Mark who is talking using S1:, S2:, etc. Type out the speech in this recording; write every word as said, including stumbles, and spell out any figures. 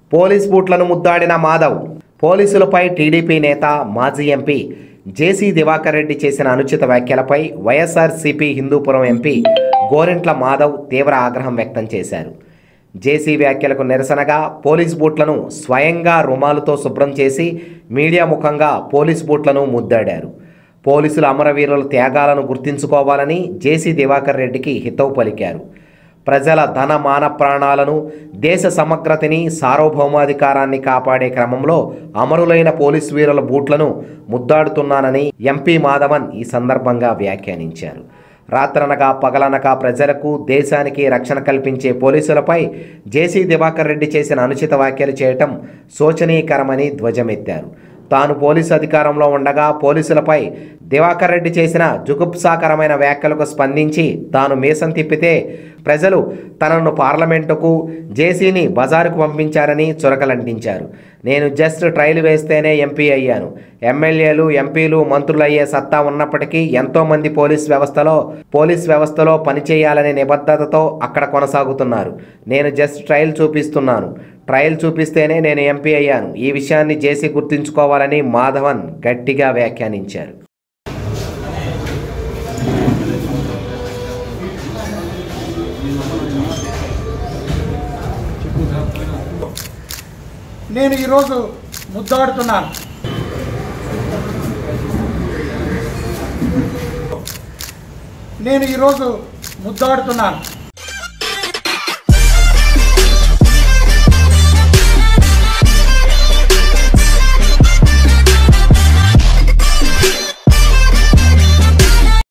S1: Police బూట్లను ముద్దాడిన Madhav. పోలీసులపై TDP నేత మాజీ ఎంపీ జేసీ దివాకర్ రెడ్డి చేసిన అనుచిత వ్యాఖ్యలపై వైఎస్ఆర్సీపీ హిందూపురం ఎంపీ గోరింట్ల మాధవ్ తీవ్ర ఆగ్రహం వ్యక్తం చేశారు. జేసీ వ్యాఖ్యలకు నిరసనగా పోలీస్ బూట్లను స్వయంగా రుమాలుతో శుభ్రం చేసి మీడియా ముఖంగా పోలీస్ బూట్లను ముద్దాడారు. పోలీసుల అమరవీరుల త్యాగాలను గుర్తించుకోవాలని జేసీ దివాకర్ రెడ్డికి హితవు పలికారు. ప్రజల ధన మాన ప్రాణాలను, దేశ సమగ్రతని, సార్వభౌమాధికారాన్ని కాపాడే క్రమంలో అమరులైన పోలీసు వీరుల బూట్లను ముద్దాడుతున్నానని ఎంపీ మాధవన్ ఈ సందర్భంగా వ్యాఖ్యానించారు. రాత్రనగా పగలనగా ప్రజలకు, దేశానికి రక్షణ కల్పించే పోలీసులపై జేసీ దివాకర్ రెడ్డి చేసిన అనుచిత వ్యాఖ్యలు చేయటం శోచనీయకరమని ధ్వజమెత్తారు. తాను పోలీసు అధికారంలో ఉండగా పోలీసులపై దివాకర్ రెడ్డి చేసిన జుగుప్సాకరమైన వ్యాఖ్యలకు స్పందించి తాను మీసం తిప్పితే ప్రజలు తనను పార్లమెంటుకు, జేసీని బజారుకు పంపించారని చురకలంటించారు. నేను జస్ట్ ట్రైల్ వేస్తేనే ఎంపీ అయ్యాను. ఎమ్మెల్యేలు, ఎంపీలు, మంత్రులయ్యే సత్తా ఉన్నప్పటికీ ఎంతోమంది పోలీస్ వ్యవస్థలో పోలీస్ వ్యవస్థలో పనిచేయాలనే నిబద్ధతతో అక్కడ కొనసాగుతున్నారు. నేను జస్ట్ ట్రయల్ చూపిస్తున్నాను. ట్రయల్ చూపిస్తేనే నేను ఎంపీ అయ్యాను. ఈ విషయాన్ని జేసీ గుర్తుంచుకోవాలని మాధవన్ గట్టిగా వ్యాఖ్యానించారు.
S2: నేను ఈరోజు ముద్దాడుతున్నాను. నేను ఈరోజు ముద్దాడుతున్నాను